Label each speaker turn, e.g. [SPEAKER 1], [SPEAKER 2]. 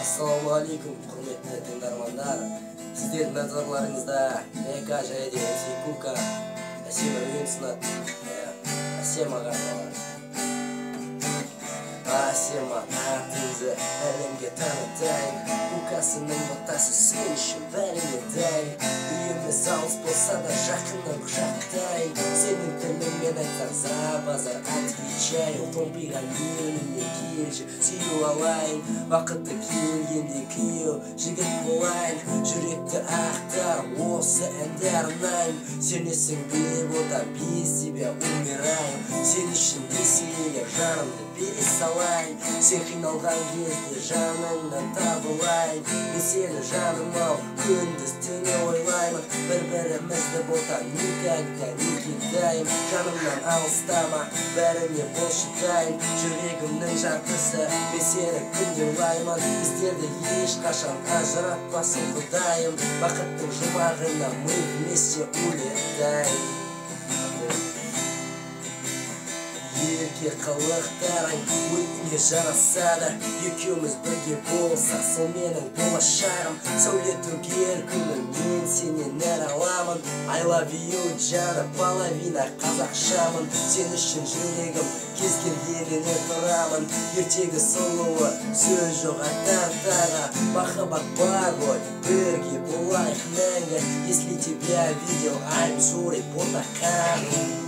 [SPEAKER 1] Ассалаумағалейкум, құрметті тыңдармандар. Сіздердің назарларыңызда МК және де МС Кука әсем әуен ұсынады. Әсем ағармалар. Әсем атыңызды әлемге танытайын. Кукасының ботасы сен үшін бәріне дайын. Үйіміз алыс болса да жақыннан құшақтайын. Сенің тіліңмен айтсам базар отвечаю. Томпиған еліне келші, сүйу алайын. Вақыты келгенде күйеу жігіт болайын. Жүректі ақтарым, осы әнді арнайын. Сенесің бе одан без тебя умирайын. Сен үшін десе жанымды бере салайын. Сен қиналған кезде жаныңнан табылайын. Мен сені жаным ау, күндіз түні ойлаймын. Бір-бірімізді бота никогда не кидайым. Жанымнан алыстама, бәріне бол шыдайын. Жүрегімнің жартысы, мен сені күнде ойлаймын. Біздерді ешқашан ажыратпасын Құдайым. Бақыттың жұмағына мы вместе улетайын. Ерке қылықтарың өтіне жарасады. Екеуміз бірге болсақ, сол менің болашағым. Сәуле төгер күнім, мен сенен нәр аламын. I love you, жаны половина қазақшамын. Сен үшін жүрегім кез келгеніне тұрамын. Ертегі сұлуы, сөз жоқ аттан-таға. Махаббат бар ғой, бірге болайық мәңгі. Если тебя видел, I'm sorry, ботакан.